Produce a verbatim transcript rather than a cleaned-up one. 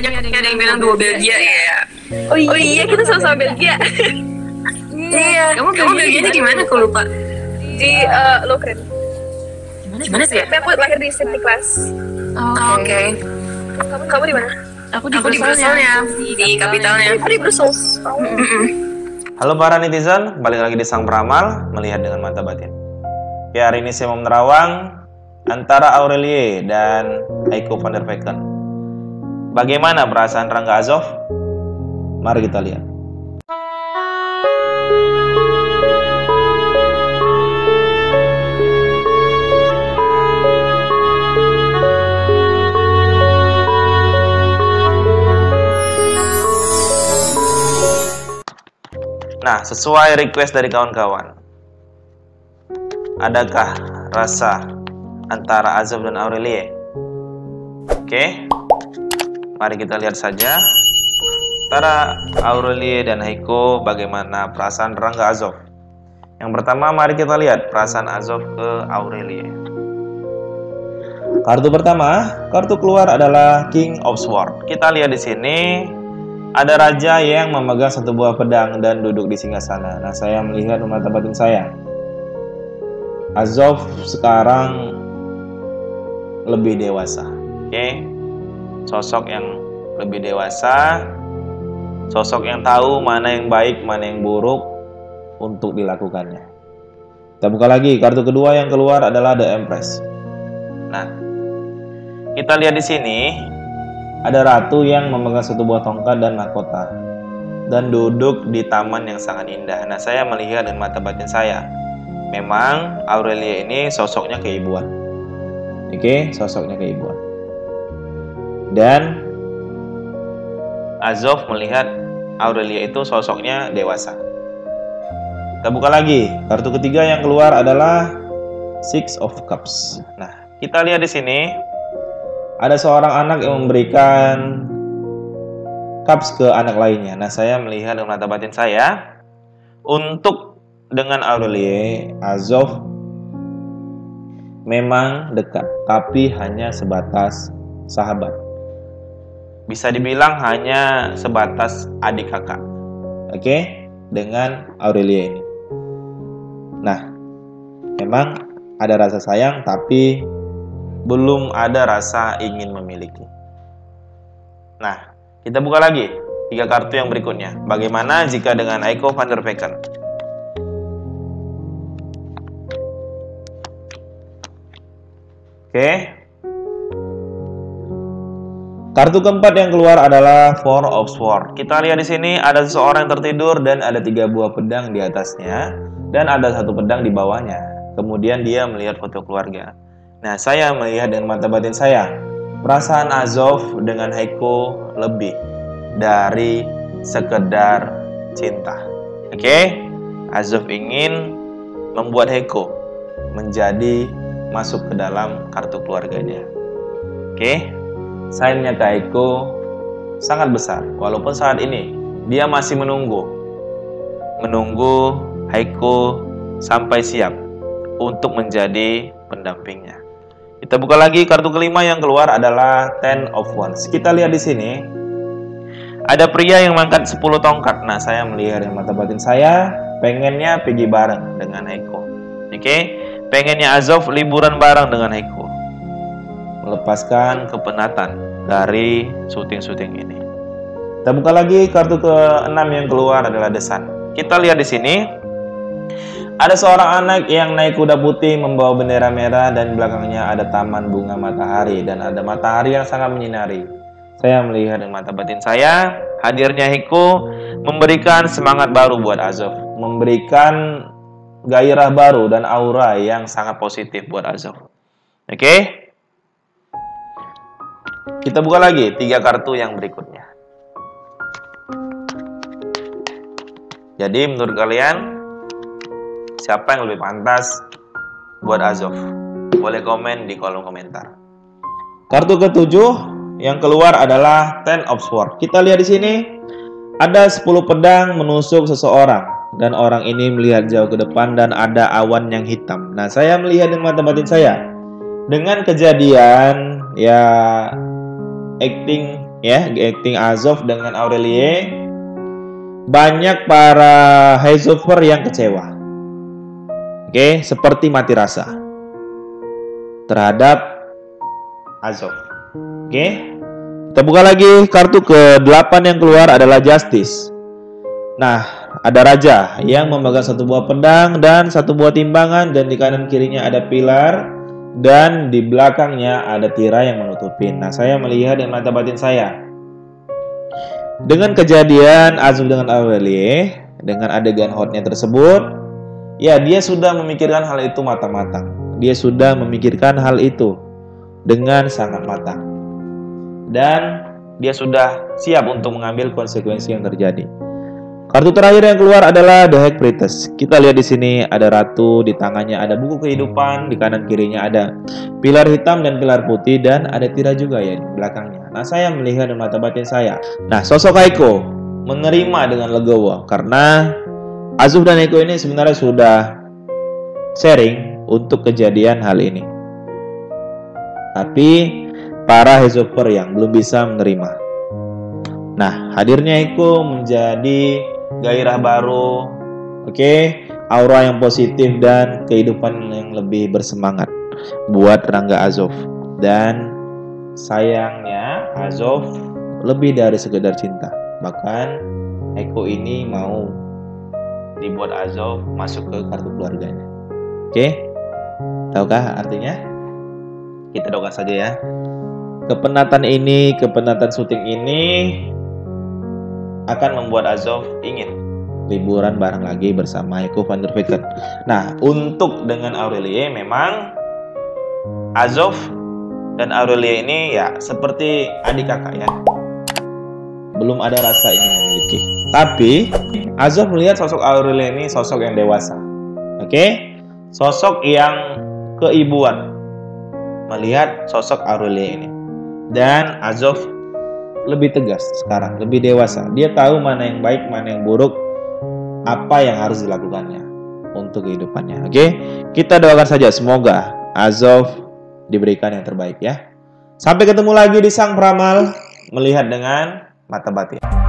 banyak ada yang bilang dua Belgia ya. Oh iya, oh, iya kita sama-sama Belgia. Iya. Kamu kamu Belgianya di mana? Aku lupa. Di uh, Lokeren. Gimana sih ya? Aku lahir di Sint-Niklaas. Oh, Oke. Okay. Kamu kamu di mana? Aku di, aku di Bruselnya, di, di kapitalnya. Aku di Brussels. Oh. Halo para netizen, balik lagi di Sang Peramal, melihat dengan mata batin. Ya, hari ini saya mau menerawang antara Aurelie dan Heiko van der Vecken. Bagaimana perasaan Rangga Azov? Mari kita lihat. Nah, sesuai request dari kawan-kawan, adakah rasa antara Azov dan Aurelie? Oke, mari kita lihat saja antara Aurelie dan Heiko bagaimana perasaan Rangga Azov. Yang pertama, mari kita lihat perasaan Azov ke Aurelie. Kartu pertama, kartu keluar adalah King of Swords. Kita lihat di sini ada raja yang memegang satu buah pedang dan duduk di singgasana. Nah, saya melihat mata batin saya, Azov sekarang lebih dewasa. Oke, okay? Sosok yang lebih dewasa, sosok yang tahu mana yang baik, mana yang buruk untuk dilakukannya. Kita buka lagi, kartu kedua yang keluar adalah The Empress. Nah, kita lihat di sini ada ratu yang memegang satu buah tongkat dan mahkota dan duduk di taman yang sangat indah. Nah, saya melihat dengan mata batin saya, memang Aurelie ini sosoknya keibuan. Oke, okay? Sosoknya keibuan. Dan Azov melihat Aurelie itu sosoknya dewasa. Kita buka lagi. Kartu ketiga yang keluar adalah Six of Cups. Nah, kita lihat di sini ada seorang anak yang memberikan cups ke anak lainnya. Nah, saya melihat dengan mata batin saya, untuk dengan Aurelie, Azov memang dekat, tapi hanya sebatas sahabat. Bisa dibilang hanya sebatas adik kakak. Oke, okay? Dengan Aurelie ini. Nah, memang ada rasa sayang, tapi belum ada rasa ingin memiliki. Nah, kita buka lagi tiga kartu yang berikutnya. Bagaimana jika dengan Heiko van der Vecken? Oke. Kartu keempat yang keluar adalah Four of Swords. Kita lihat di sini ada seseorang yang tertidur dan ada tiga buah pedang di atasnya dan ada satu pedang di bawahnya. Kemudian dia melihat foto keluarga. Nah, saya melihat dengan mata batin saya, perasaan Azov dengan Heiko lebih dari sekedar cinta. Oke, okay? Azov ingin membuat Heiko menjadi masuk ke dalam kartu keluarganya. Oke, okay? Sayangnya ke Heiko sangat besar, walaupun saat ini dia masih menunggu, menunggu Heiko sampai siap untuk menjadi pendampingnya. Kita buka lagi, kartu kelima yang keluar adalah Ten of Wands. Kita lihat di sini ada pria yang mengangkat sepuluh tongkat. Nah, saya melihat dengan mata batin saya, pengennya pergi bareng dengan Heiko. Oke, okay? Pengennya Azov liburan bareng dengan Heiko, melepaskan kepenatan dari syuting-syuting ini. Kita buka lagi, kartu keenam yang keluar adalah The Sun. Kita lihat di sini ada seorang anak yang naik kuda putih membawa bendera merah dan belakangnya ada taman bunga matahari dan ada matahari yang sangat menyinari. Saya melihat dengan mata batin saya, hadirnya Heiko memberikan semangat baru buat Azov, memberikan gairah baru dan aura yang sangat positif buat Azov. Oke, okay? Kita buka lagi tiga kartu yang berikutnya. Jadi menurut kalian, siapa yang lebih pantas buat Azov? Boleh komen di kolom komentar. Kartu ketujuh yang keluar adalah Ten of Swords. Kita lihat di sini ada sepuluh pedang menusuk seseorang dan orang ini melihat jauh ke depan dan ada awan yang hitam. Nah, saya melihat dengan mata batin saya, dengan kejadian ya acting ya, acting Azov dengan Aurelie, banyak para Heizover yang kecewa. Oke, seperti mati rasa terhadap Azov. Oke. Kita buka lagi kartu ke delapan yang keluar adalah Justice. Nah, ada raja yang memegang satu buah pedang dan satu buah timbangan, dan di kanan kirinya ada pilar dan di belakangnya ada tirai yang menutupin. Nah, saya melihat dengan mata batin saya, dengan kejadian Azov dengan Aurelie, dengan adegan hotnya tersebut, ya dia sudah memikirkan hal itu matang-matang. Dia sudah memikirkan hal itu dengan sangat matang. Dan dia sudah siap untuk mengambil konsekuensi yang terjadi. Kartu terakhir yang keluar adalah The High Priestess. Kita lihat di sini ada ratu, di tangannya ada buku kehidupan, di kanan kirinya ada pilar hitam dan pilar putih, dan ada tirai juga ya di belakangnya. Nah, saya melihat dengan mata batin saya. Nah, sosok Eiko menerima dengan legowo karena Azov dan Eiko ini sebenarnya sudah sharing untuk kejadian hal ini. Tapi para Heizover yang belum bisa menerima. Nah, hadirnya Eiko menjadi gairah baru, oke, okay? Aura yang positif dan kehidupan yang lebih bersemangat buat Rangga Azov. Dan sayangnya Azov lebih dari sekedar cinta. Bahkan Eiko ini mau dibuat Azov masuk ke kartu keluarganya. Oke, okay? Tahukah artinya? Kita doakan saja ya. Kepenatan ini, kepenatan syuting ini akan membuat Azov ingin liburan bareng lagi bersama Eiko van der Vecken. Nah, untuk dengan Aurelie, memang Azov dan Aurelie ini ya seperti adik kakak ya. Belum ada rasa ingin memiliki. Tapi Azov melihat sosok Aurelie ini sosok yang dewasa. Oke? Okay? Sosok yang keibuan. Melihat sosok Aurelie ini. Dan Azov lebih tegas sekarang, lebih dewasa. Dia tahu mana yang baik, mana yang buruk, apa yang harus dilakukannya untuk kehidupannya. Oke, kita doakan saja semoga Azov diberikan yang terbaik ya. Sampai ketemu lagi di Sang Peramal, melihat dengan mata batin.